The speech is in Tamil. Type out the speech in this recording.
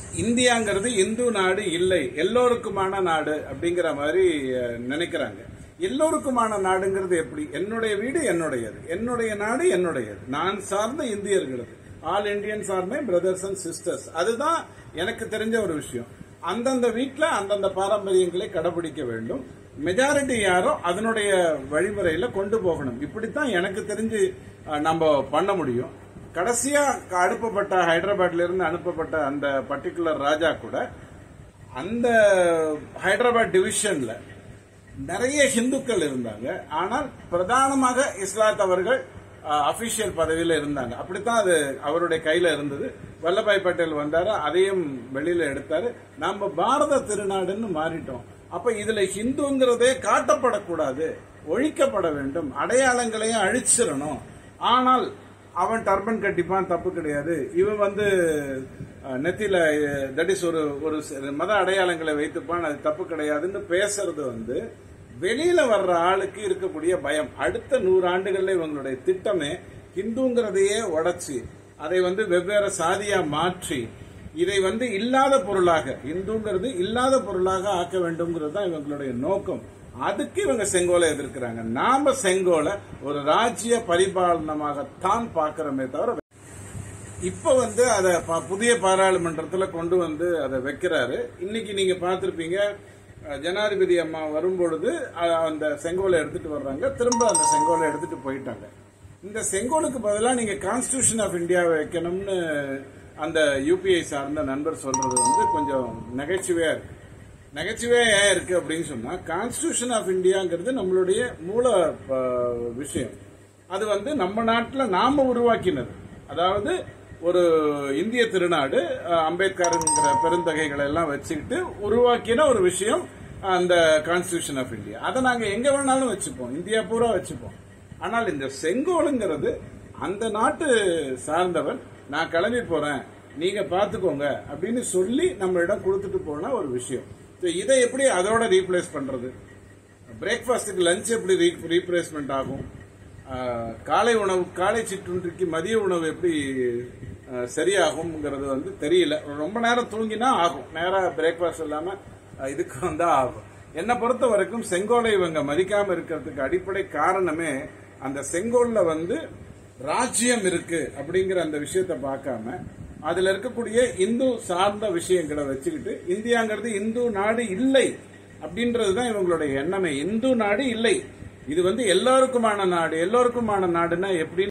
இந்தியாங்கிறது இந்து நாடு இல்லை, எல்லோருக்குமான நாடு அப்படிங்கிற மாதிரி நினைக்கிறாங்க. எல்லோருக்குமான நாடுங்கிறது எப்படி? என்னுடைய வீடு என்னுடையது, என்னுடைய நாடு என்னுடையது, நான் சார்ந்த இந்தியர்களது, all Indians are my brothers and sisters. அதுதான் எனக்கு தெரிஞ்ச ஒரு விஷயம். அந்தந்த வீட்டுல அந்தந்த பாரம்பரியங்களை கடைபிடிக்க வேண்டும். மெஜாரிட்டி யாரோ அதனுடைய வழிமுறையில கொண்டு போகணும். இப்படித்தான் எனக்கு தெரிஞ்சு நம்ம பண்ண முடியும். கடைசியா அனுப்பப்பட்ட ஹைதராபாத்ல இருந்து அனுப்பப்பட்ட அந்த பர்டிகுலர் ராஜா கூட அந்த ஹைதராபாத் டிவிஷன்ல நிறைய ஹிந்துக்கள் இருந்தாங்க. ஆனால் பிரதானமாக இஸ்லாத் அவர்கள் அபிஷியல் பதவியில இருந்தாங்க. அப்படித்தான் அது அவருடைய கையில இருந்தது. வல்லபாய் பட்டேல் வந்தாரு, அதையும் வெளியில எடுத்தாரு. நம்ம பாரத திருநாடுன்னு மாறிட்டோம். அப்ப இதுல ஹிந்துங்கிறதே காட்டப்படக்கூடாது, ஒழிக்கப்பட வேண்டும், அடையாளங்களையும் அழிச்சிடணும். ஆனால் அவன் டர்பன் கட்டிப்பான், தப்பு கிடையாது. இவன் நெத்தியில தட் இஸ் ஒரு மத அடையாளங்களை வைத்துப்பான், அது தப்பு கிடையாதுன்னு பேசுறது வெளியில வர்ற ஆளுக்கு இருக்கக்கூடிய பயம். அடுத்த 100 ஆண்டுகள்ல இவங்களுடைய திட்டமே ஹிந்துங்கிறதையே உடைச்சு அதை வெவ்வேறு சாதியா மாற்றி இதை இல்லாத பொருளாக, இந்துங்கிறது இல்லாத பொருளாக ஆக்க வேண்டும்ங்கிறது தான் இவங்களுடைய நோக்கம். அதுக்கு இவங்க செங்கோலை எதிர்க்கிறாங்க. நாம செங்கோலை ஒரு ராஜ்ய பரிபாலனமாகத்தான் பார்க்கிறோமே தவிர, இப்ப அத புதிய பாராளுமன்றத்துல கொண்டு அதை வைக்கிறாரு. இன்னைக்கு நீங்க பார்த்திருப்பீங்க, ஜனாதிபதி அம்மா வரும்பொழுது அந்த செங்கோலை எடுத்துட்டு வர்றாங்க, திரும்ப அந்த செங்கோலை எடுத்துட்டு போயிட்டாங்க. இந்த செங்கோலுக்கு பதிலாக நீங்க கான்ஸ்டிடியூஷன் ஆஃப் இந்தியா வைக்கணும்னு அந்த யூபிஐ சார்ந்த நண்பர் சொல்றது கொஞ்சம் நகைச்சுவையா இருக்கு. நகைச்சுவையா ஏன் இருக்கு அப்படின்னு சொன்னா, கான்ஸ்டிடியூஷன் ஆஃப் இந்தியாங்கிறது நம்மளுடைய மூல விஷயம். அது நம்ம நாட்டில் நாம உருவாக்கினது. அதாவது ஒரு இந்திய திருநாடு, அம்பேத்கர்ங்கிற பெருந்தகைகளை எல்லாம் வச்சுக்கிட்டு உருவாக்கின ஒரு விஷயம் அந்த கான்ஸ்டிடியூஷன் ஆஃப் இந்தியா. அதை நாங்க எங்க வேணாலும் வச்சுப்போம், இந்தியா பூரா வச்சுப்போம். ஆனால் இந்த செங்கோலுங்கிறது அந்த நாட்டு சார்ந்தவன், நான் கிளம்பி போறேன், நீங்க பாத்துக்கோங்க அப்படின்னு சொல்லி நம்மளிடம் கொடுத்துட்டு போன ஒரு விஷயம். இதை எப்படி அதோட ரீப்ளேஸ் பண்றது? பிரேக்ஃபாஸ்டுக்கு லஞ்ச் எப்படி ரீப்ளேஸ்மெண்ட் ஆகும்? காலை உணவு, காலை சிற்றுண்டிக்கு மதிய உணவு எப்படி சரியாகும்ங்கிறது தெரியல. ரொம்ப நேரம் தூங்கினா ஆகும், நேரம் பிரேக்ஃபாஸ்ட் இல்லாம இதுக்கு ஆகும். என்னை பொறுத்த வரைக்கும் செங்கோலை இவங்க மதிக்காம இருக்கிறதுக்கு அடிப்படை காரணமே அந்த செங்கோல்ல ராஜ்யம் இருக்கு அப்படிங்கிற அந்த விஷயத்தை பார்க்காம அதுல இருக்கக்கூடிய இந்து சார்ந்த விஷயங்களை வச்சுக்கிட்டு இந்தியாங்கிறது இந்து நாடு இல்லை அப்படின்றதுதான் இவங்களுடைய எண்ணமே. இந்து நாடு இல்லை, இது எல்லாருக்குமான நாடு. எல்லோருக்குமான நாடுன்னா எப்படி?